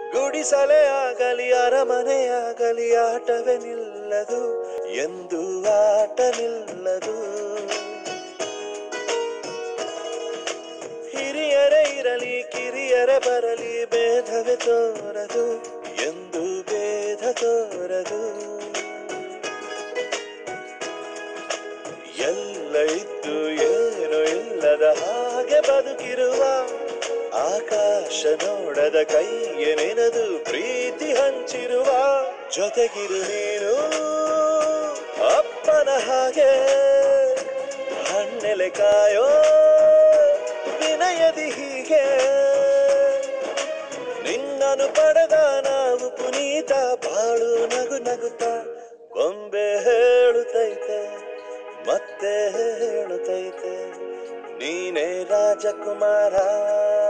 ಗುಡಿಸಲೇ ಆಗಲಿ ಅರಮನೆಯಾಗಲಿ ಆಟವೇ ನಿಲ್ಲದು ಎಂದು ಆಟ ನಿಲ್ಲದು. ಹಿರಿಯರೇ ಇರಲಿ ಕಿರಿಯರೇ ಬರಲಿ ಭೇದವೇ ತೋರದು ಎಂದು ಭೇದ ತೋರದು. ಎಲ್ಲ ಇದ್ದು ಏನು ಇಲ್ಲದ ಹಾಗೆ ಬದುಕಿರುವ ಆಕಾಶ ನೋಡದ ಕೈಯೇ ನೆನೆದು ಪ್ರೀತಿ ಹಂಚಿರುವ ಜೊತೆಗಿರು ನೀನು ಅಪ್ಪನ ಹಾಗೆ ಹಣ್ಣೆಲೆ ಕಾಯೋ ವಿನಯದಿ ಹೀಗೆ ನಿನ್ನನು ಪಡೆದ ನಾವು ಪುನೀತ ಬಾಳು ನಗು ನಗುತ್ತ ಗೊಂಬೆ ಹೇಳುತ್ತೈತೆ ಮತ್ತೆ ಹೇಳುತ್ತೈತೆ ನೀನೇ ರಾಜಕುಮಾರ.